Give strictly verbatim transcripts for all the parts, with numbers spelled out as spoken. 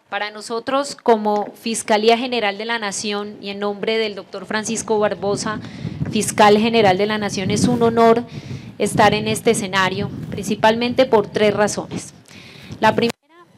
Para nosotros, como Fiscalía General de la Nación y en nombre del doctor Francisco Barbosa, Fiscal General de la Nación, es un honor estar en este escenario, principalmente por tres razones. La primera,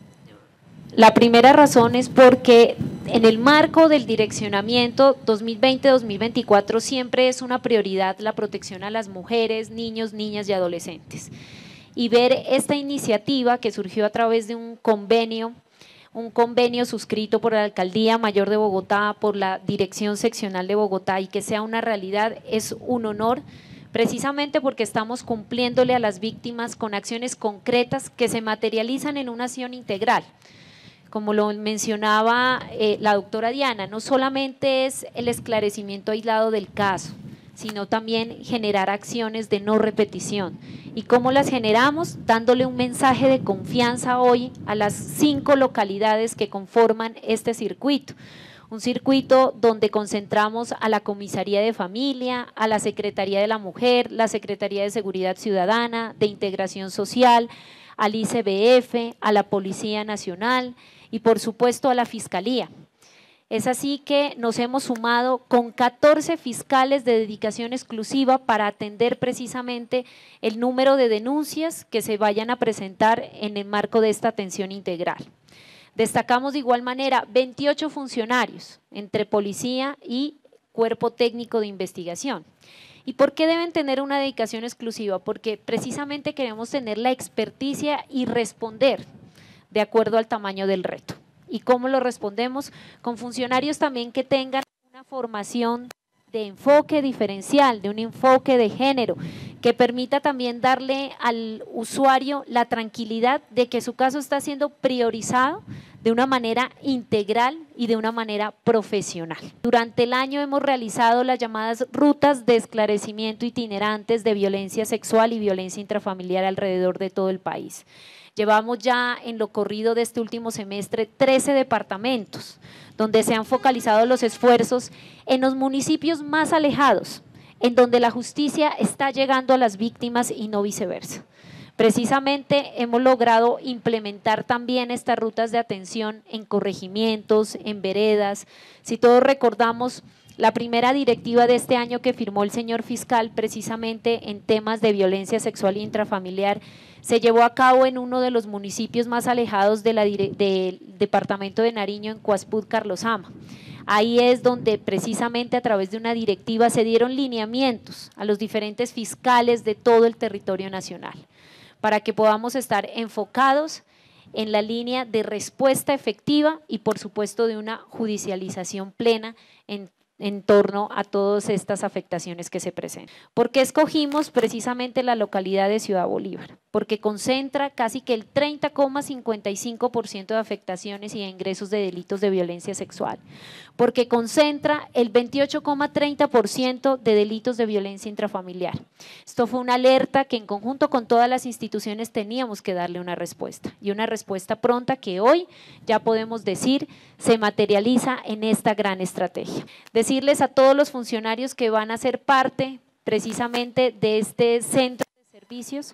la primera razón es porque en el marco del direccionamiento dos mil veinte dos mil veinticuatro siempre es una prioridad la protección a las mujeres, niños, niñas y adolescentes. Y ver esta iniciativa que surgió a través de un convenio un convenio suscrito por la Alcaldía Mayor de Bogotá, por la Dirección Seccional de Bogotá y que sea una realidad es un honor, precisamente porque estamos cumpliéndole a las víctimas con acciones concretas que se materializan en una acción integral. Como lo mencionaba eh, la doctora Diana, no solamente es el esclarecimiento aislado del caso, sino también generar acciones de no repetición. ¿Y cómo las generamos? Dándole un mensaje de confianza hoy a las cinco localidades que conforman este circuito. Un circuito donde concentramos a la Comisaría de Familia, a la Secretaría de la Mujer, la Secretaría de Seguridad Ciudadana, de Integración Social, al I C B F, a la Policía Nacional y por supuesto a la Fiscalía. Es así que nos hemos sumado con catorce fiscales de dedicación exclusiva para atender precisamente el número de denuncias que se vayan a presentar en el marco de esta atención integral. Destacamos de igual manera veintiocho funcionarios entre policía y cuerpo técnico de investigación. ¿Y por qué deben tener una dedicación exclusiva? Porque precisamente queremos tener la experticia y responder de acuerdo al tamaño del reto. ¿Y cómo lo respondemos? Con funcionarios también que tengan una formación de enfoque diferencial, de un enfoque de género, que permita también darle al usuario la tranquilidad de que su caso está siendo priorizado de una manera integral y de una manera profesional. Durante el año hemos realizado las llamadas rutas de esclarecimiento itinerantes de violencia sexual y violencia intrafamiliar alrededor de todo el país. Llevamos ya en lo corrido de este último semestre trece departamentos, donde se han focalizado los esfuerzos en los municipios más alejados, en donde la justicia está llegando a las víctimas y no viceversa. Precisamente hemos logrado implementar también estas rutas de atención en corregimientos, en veredas. Si todos recordamos, la primera directiva de este año que firmó el señor fiscal precisamente en temas de violencia sexual e intrafamiliar se llevó a cabo en uno de los municipios más alejados de la, del departamento de Nariño, en Coaspud, Carlosama. Ahí es donde precisamente a través de una directiva se dieron lineamientos a los diferentes fiscales de todo el territorio nacional para que podamos estar enfocados en la línea de respuesta efectiva y por supuesto de una judicialización plena en en torno a todas estas afectaciones que se presentan. ¿Por qué escogimos precisamente la localidad de Ciudad Bolívar? Porque concentra casi que el treinta coma cincuenta y cinco por ciento de afectaciones y de ingresos de delitos de violencia sexual, porque concentra el veintiocho coma treinta por ciento de delitos de violencia intrafamiliar. Esto fue una alerta que en conjunto con todas las instituciones teníamos que darle una respuesta, y una respuesta pronta que hoy ya podemos decir se materializa en esta gran estrategia. Decirles a todos los funcionarios que van a ser parte precisamente de este centro de servicios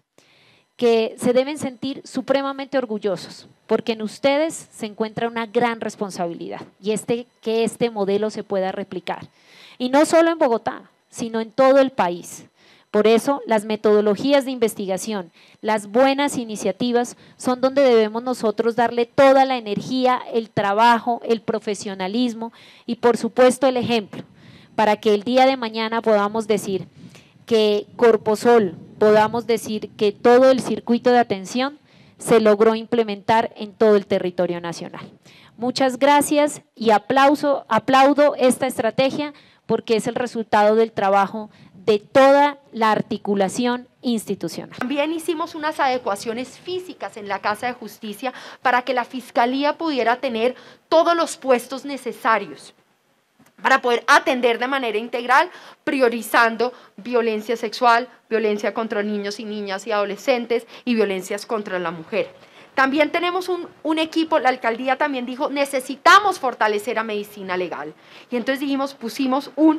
que se deben sentir supremamente orgullosos, porque en ustedes se encuentra una gran responsabilidad y este, que este modelo se pueda replicar. Y no solo en Bogotá, sino en todo el país. Por eso, las metodologías de investigación, las buenas iniciativas son donde debemos nosotros darle toda la energía, el trabajo, el profesionalismo y por supuesto el ejemplo, para que el día de mañana podamos decir que Corposol, podamos decir que todo el circuito de atención se logró implementar en todo el territorio nacional. Muchas gracias y aplauso, aplaudo esta estrategia porque es el resultado del trabajo de toda la articulación institucional. También hicimos unas adecuaciones físicas en la Casa de Justicia para que la Fiscalía pudiera tener todos los puestos necesarios para poder atender de manera integral, priorizando violencia sexual, violencia contra niños y niñas y adolescentes y violencias contra la mujer. También tenemos un, un equipo, la alcaldía también dijo, necesitamos fortalecer a medicina legal. Y entonces dijimos, pusimos un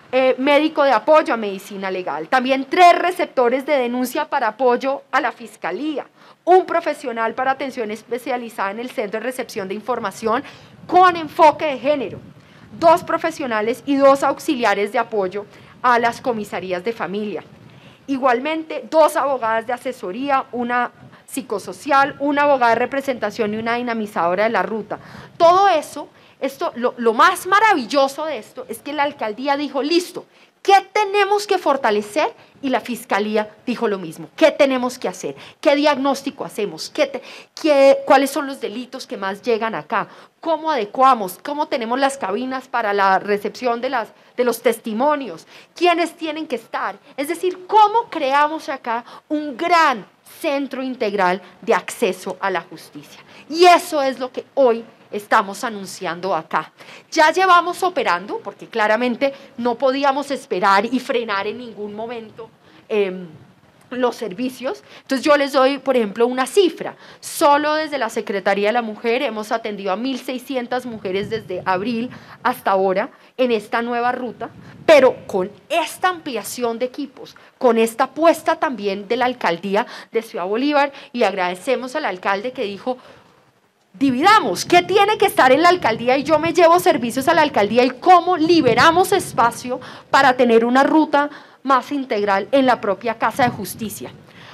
eh, médico de apoyo a medicina legal, también tres receptores de denuncia para apoyo a la fiscalía, un profesional para atención especializada en el centro de recepción de información con enfoque de género, dos profesionales y dos auxiliares de apoyo a las comisarías de familia. Igualmente, dos abogadas de asesoría, una psicosocial, una abogada de representación y una dinamizadora de la ruta. Todo eso, esto, lo, lo más maravilloso de esto es que la alcaldía dijo, listo, ¿qué tenemos que fortalecer? Y la fiscalía dijo lo mismo, ¿qué tenemos que hacer? ¿Qué diagnóstico hacemos? ¿Qué te, qué, ¿Cuáles son los delitos que más llegan acá? ¿Cómo adecuamos? ¿Cómo tenemos las cabinas para la recepción de, las, de los testimonios? ¿Quiénes tienen que estar? Es decir, ¿cómo creamos acá un gran centro integral de acceso a la justicia? Y eso es lo que hoy estamos anunciando acá. Ya llevamos operando, porque claramente no podíamos esperar y frenar en ningún momento eh, los servicios. Entonces yo les doy, por ejemplo, una cifra. Solo desde la Secretaría de la Mujer hemos atendido a mil seiscientas mujeres desde abril hasta ahora en esta nueva ruta, pero con esta ampliación de equipos, con esta apuesta también de la Alcaldía de Ciudad Bolívar, y agradecemos al alcalde que dijo, dividamos, ¿qué tiene que estar en la alcaldía? Y yo me llevo servicios a la alcaldía y cómo liberamos espacio para tener una ruta más integral en la propia Casa de Justicia.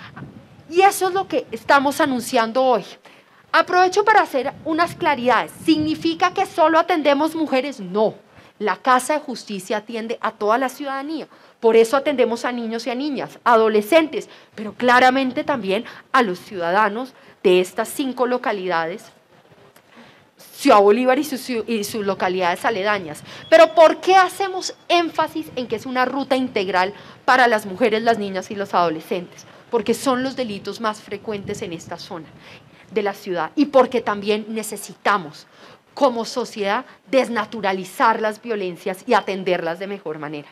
Y eso es lo que estamos anunciando hoy. Aprovecho para hacer unas claridades. ¿Significa que solo atendemos mujeres? No. La Casa de Justicia atiende a toda la ciudadanía. Por eso atendemos a niños y a niñas, a adolescentes, pero claramente también a los ciudadanos de estas cinco localidades, Ciudad Bolívar y sus, y sus localidades aledañas. Pero ¿por qué hacemos énfasis en que es una ruta integral para las mujeres, las niñas y los adolescentes? Porque son los delitos más frecuentes en esta zona de la ciudad y porque también necesitamos, como sociedad, desnaturalizar las violencias y atenderlas de mejor manera.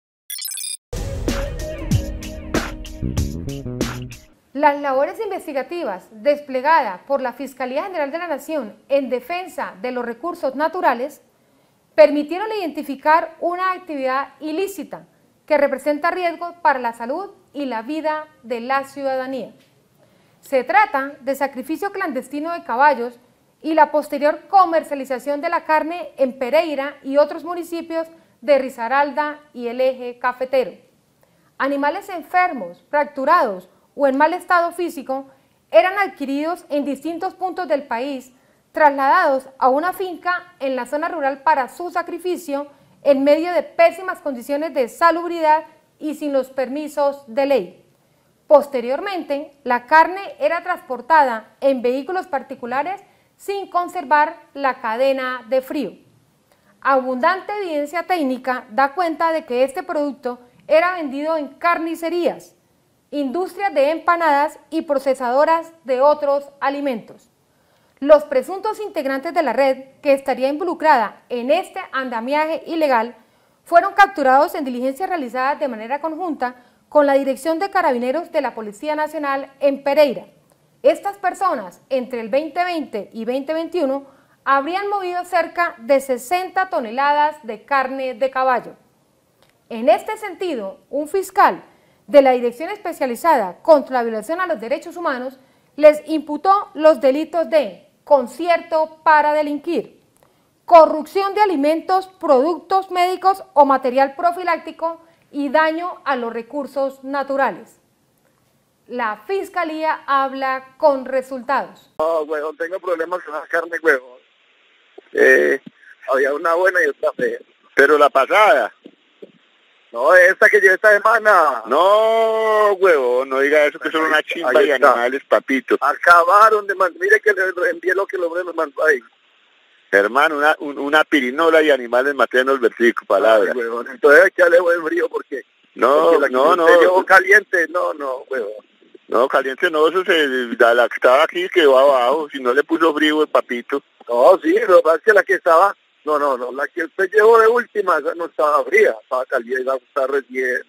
Las labores investigativas desplegadas por la Fiscalía General de la Nación en defensa de los recursos naturales permitieron identificar una actividad ilícita que representa riesgo para la salud y la vida de la ciudadanía. Se trata de sacrificio clandestino de caballos y la posterior comercialización de la carne en Pereira y otros municipios de Risaralda y el eje cafetero. Animales enfermos, fracturados o en mal estado físico eran adquiridos en distintos puntos del país, trasladados a una finca en la zona rural para su sacrificio en medio de pésimas condiciones de salubridad y sin los permisos de ley. Posteriormente, la carne era transportada en vehículos particulares sin conservar la cadena de frío. Abundante evidencia técnica da cuenta de que este producto era vendido en carnicerías, industrias de empanadas y procesadoras de otros alimentos. Los presuntos integrantes de la red que estaría involucrada en este andamiaje ilegal fueron capturados en diligencias realizadas de manera conjunta con la Dirección de Carabineros de la Policía Nacional en Pereira. Estas personas, entre el veinte veinte y veinte veintiuno, habrían movido cerca de sesenta toneladas de carne de caballo. En este sentido, un fiscal de la Dirección Especializada contra la Violación a los Derechos Humanos les imputó los delitos de concierto para delinquir, corrupción de alimentos, productos médicos o material profiláctico y daño a los recursos naturales. La Fiscalía habla con resultados. No, huevón, tengo problemas con la carne, huevón. Eh, había una buena y otra fea. Pero la pasada. No, esta que llevé esta semana. No, huevón, no diga eso, que son una chimba de animales, papito. Acabaron de mandar, mire que le envié lo que el hombre nos mandó ahí. Hermano, una, un, una pirinola y animales maternos vertico, palabra. Ay, huevón, entonces ya le voy el frío porque... No, porque la no, no. Llevo caliente, no, no, huevón. No, caliente no, eso se, la, la que estaba aquí quedó abajo, si no le puso frío el papito. No, sí, lo que pasa es que la que estaba... No, no, no, la que usted llevó de última, esa no estaba fría, estaba caliente, estaba recién.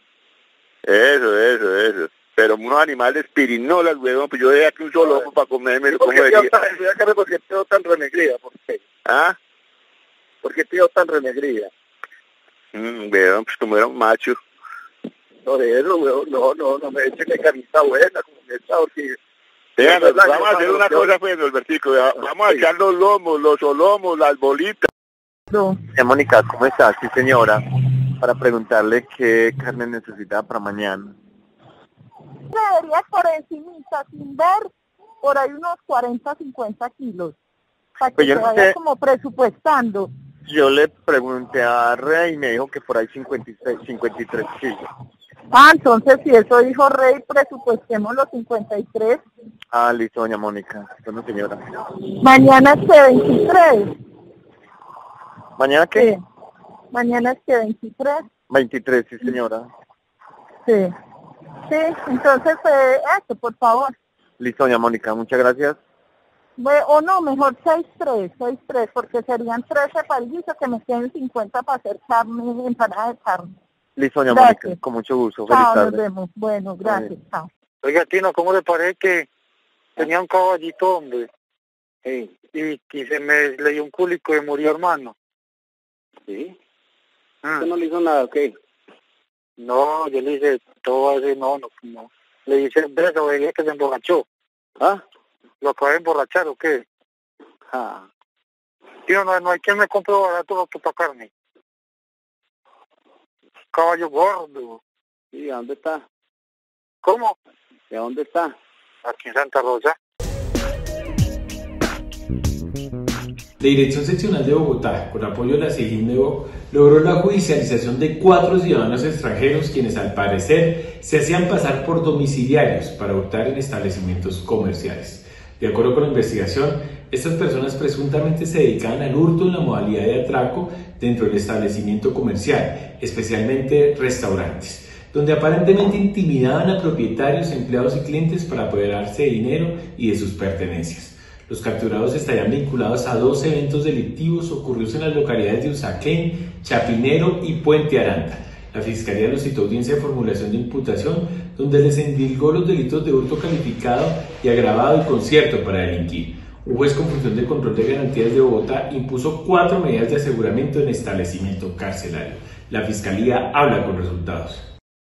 Eso, eso, eso. Pero unos animales pirinolas, huevón, pues yo dejé aquí un solo ojo para comerme, ¿Por como qué decía. ¿Por qué te dio tan renegrida? ¿Por qué? ¿Ah? ¿Por qué te dio tan renegrida? Mm, weón, pues como era un macho. Por eso, weón, no, no, no me echen de carita buena, como esta, porque... Vean, vamos a hacer una cosa, pues, Albertico, vamos a echar los lomos, los solomos, las bolitas. No. Eh, Mónica, ¿cómo estás? Sí, señora, para preguntarle qué carne necesita para mañana. Debería por encimita, sin ver, por ahí unos cuarenta, cincuenta kilos, para que Pues yo se no vaya sé. como presupuestando. Yo le pregunté a Rey y me dijo que por ahí cincuenta y seis, cincuenta y tres kilos. Ah, entonces si eso dijo Rey, presupuestemos los cincuenta y tres. Ah, listo, doña Mónica. Bueno, señora. Mañana es que veintitrés. ¿Mañana qué? Sí. Mañana es que veintitrés. veintitrés, sí, señora. Sí. Sí, entonces, eh, eso, por favor. Listo, doña Mónica, muchas gracias. Ve- O no, mejor seis tres, seis tres, porque serían trece palillos que me queden cincuenta para hacer carne, empanada de carne. Listo, doña Gracias. Mónica, con mucho gusto. Feliz Chao, nos tarde. vemos. Bueno, gracias, chao. Oiga, Tino, ¿cómo le parece que tenía un caballito, hombre? Sí. Y, y se me le dio un cúlico y murió, hermano. ¿Sí? Ah. ¿Usted no le hizo nada, o qué? No, yo le hice todo ese, no, no, no. Le hice el beso, veía que se emborrachó. ¿Ah? ¿Lo acabé de emborrachar o qué? Ah. Tío, no, no hay quien me compre barato lo que para carne. Caballo gordo. ¿Y de dónde está? ¿Cómo? ¿De dónde está? Aquí en Santa Rosa. La Dirección Seccional de Bogotá, con apoyo de la SIGINDEBO, logró la judicialización de cuatro ciudadanos extranjeros quienes al parecer se hacían pasar por domiciliarios para hurtar en establecimientos comerciales. De acuerdo con la investigación, estas personas presuntamente se dedicaban al hurto en la modalidad de atraco dentro del establecimiento comercial, especialmente restaurantes, donde aparentemente intimidaban a propietarios, empleados y clientes para apoderarse de dinero y de sus pertenencias. Los capturados estarían vinculados a dos eventos delictivos ocurridos en las localidades de Usaquén, Chapinero y Puente Aranda. La Fiscalía los citó a audiencia de formulación de imputación, donde les endilgó los delitos de hurto calificado y agravado y concierto para delinquir. Un juez con función de control de garantías de Bogotá impuso cuatro medidas de aseguramiento en establecimiento carcelario. La Fiscalía habla con resultados.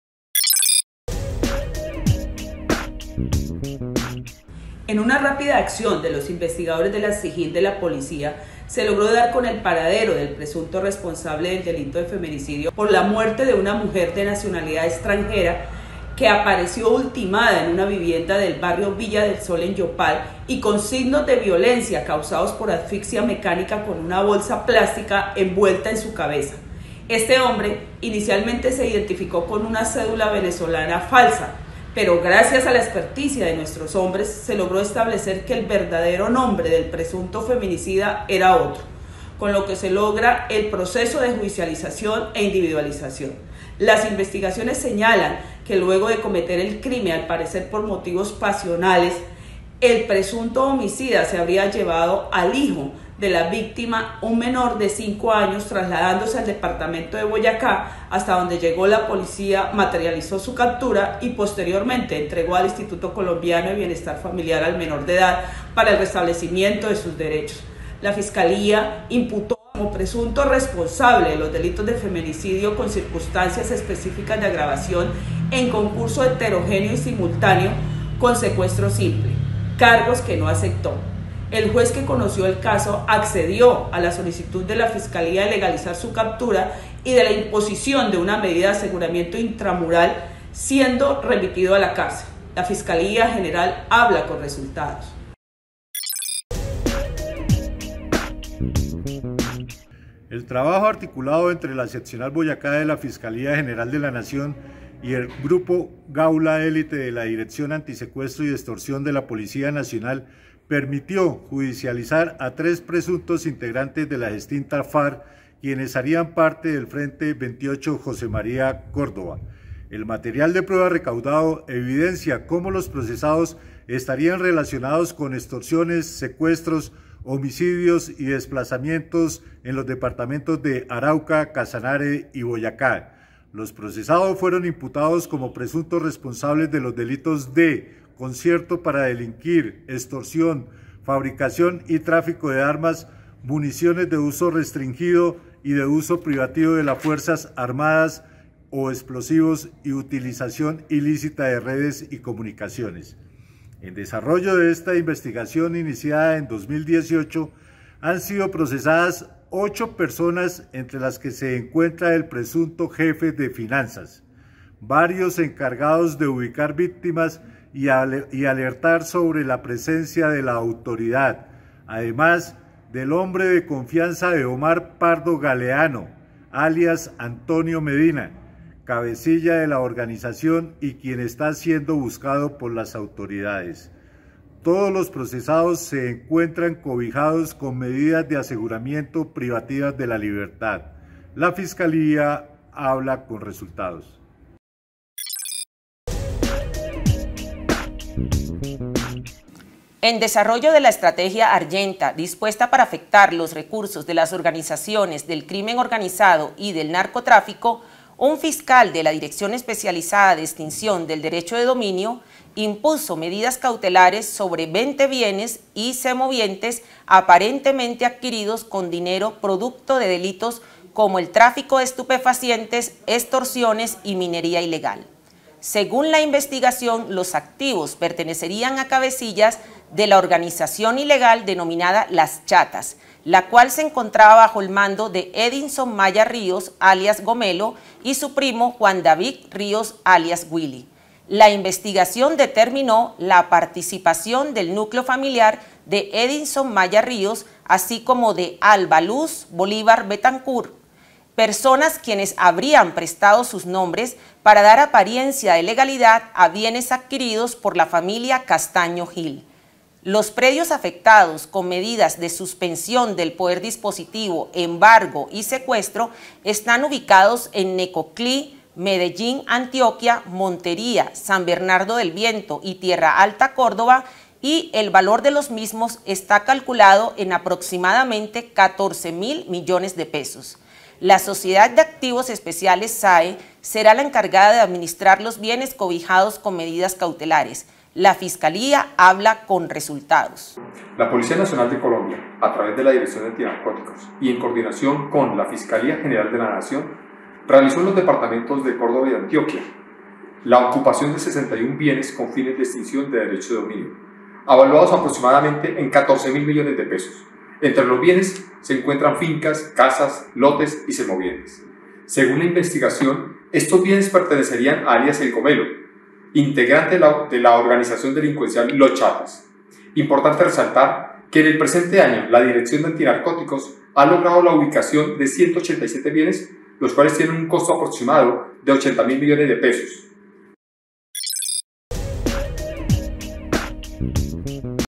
En una rápida acción de los investigadores de la SIGIN de la policía, se logró dar con el paradero del presunto responsable del delito de feminicidio por la muerte de una mujer de nacionalidad extranjera que apareció ultimada en una vivienda del barrio Villa del Sol en Yopal y con signos de violencia causados por asfixia mecánica con una bolsa plástica envuelta en su cabeza. Este hombre inicialmente se identificó con una cédula venezolana falsa, pero gracias a la experticia de nuestros hombres se logró establecer que el verdadero nombre del presunto feminicida era otro, con lo que se logra el proceso de judicialización e individualización. Las investigaciones señalan que luego de cometer el crimen, al parecer por motivos pasionales, el presunto homicida se habría llevado al hijo de la víctima, un menor de cinco años, trasladándose al departamento de Boyacá, hasta donde llegó la policía, materializó su captura y posteriormente entregó al Instituto Colombiano de Bienestar Familiar al menor de edad para el restablecimiento de sus derechos. La Fiscalía imputó como presunto responsable de los delitos de feminicidio con circunstancias específicas de agravación en concurso heterogéneo y simultáneo con secuestro simple, cargos que no aceptó. El juez que conoció el caso accedió a la solicitud de la Fiscalía de legalizar su captura y de la imposición de una medida de aseguramiento intramural, siendo remitido a la cárcel. La Fiscalía General habla con resultados. El trabajo articulado entre la Seccional Boyacá de la Fiscalía General de la Nación y el Grupo Gaula Élite de la Dirección Antisecuestro y Extorsión de la Policía Nacional permitió judicializar a tres presuntos integrantes de la extinta FARC, quienes harían parte del Frente veintiocho José María Córdoba. El material de prueba recaudado evidencia cómo los procesados estarían relacionados con extorsiones, secuestros, homicidios y desplazamientos en los departamentos de Arauca, Casanare y Boyacá. Los procesados fueron imputados como presuntos responsables de los delitos de concierto para delinquir, extorsión, fabricación y tráfico de armas, municiones de uso restringido y de uso privativo de las Fuerzas Armadas o explosivos y utilización ilícita de redes y comunicaciones. En desarrollo de esta investigación iniciada en dos mil dieciocho, han sido procesadas ocho personas, entre las que se encuentra el presunto jefe de finanzas, varios encargados de ubicar víctimas y, ale- y alertar sobre la presencia de la autoridad, además del hombre de confianza de Omar Pardo Galeano, alias Antonio Medina, cabecilla de la organización y quien está siendo buscado por las autoridades. Todos los procesados se encuentran cobijados con medidas de aseguramiento privativas de la libertad. La Fiscalía habla con resultados. En desarrollo de la estrategia Argenta, dispuesta para afectar los recursos de las organizaciones del crimen organizado y del narcotráfico, un fiscal de la Dirección Especializada de Extinción del Derecho de Dominio impuso medidas cautelares sobre veinte bienes y semovientes aparentemente adquiridos con dinero producto de delitos como el tráfico de estupefacientes, extorsiones y minería ilegal. Según la investigación, los activos pertenecerían a cabecillas de la organización ilegal denominada Las Chatas, la cual se encontraba bajo el mando de Edinson Maya Ríos, alias Gomelo, y su primo Juan David Ríos, alias Willy. La investigación determinó la participación del núcleo familiar de Edinson Maya Ríos, así como de Alba Luz Bolívar Betancourt, personas quienes habrían prestado sus nombres para dar apariencia de legalidad a bienes adquiridos por la familia Castaño Gil. Los predios afectados con medidas de suspensión del poder dispositivo, embargo y secuestro están ubicados en Necoclí, Medellín, Antioquia, Montería, San Bernardo del Viento y Tierra Alta, Córdoba, y el valor de los mismos está calculado en aproximadamente catorce mil millones de pesos. La Sociedad de Activos Especiales S A E será la encargada de administrar los bienes cobijados con medidas cautelares. La Fiscalía habla con resultados. La Policía Nacional de Colombia, a través de la Dirección de Antinarcóticos y en coordinación con la Fiscalía General de la Nación, realizó en los departamentos de Córdoba y Antioquia la ocupación de sesenta y un bienes con fines de extinción de derecho de dominio, avaluados aproximadamente en catorce mil millones de pesos. Entre los bienes se encuentran fincas, casas, lotes y semovientes. Según la investigación, estos bienes pertenecerían a alias El Gomelo, integrante de la, de la organización delincuencial Los Chatas. Importante resaltar que en el presente año la Dirección de Antinarcóticos ha logrado la ubicación de ciento ochenta y siete bienes, los cuales tienen un costo aproximado de ochenta mil millones de pesos.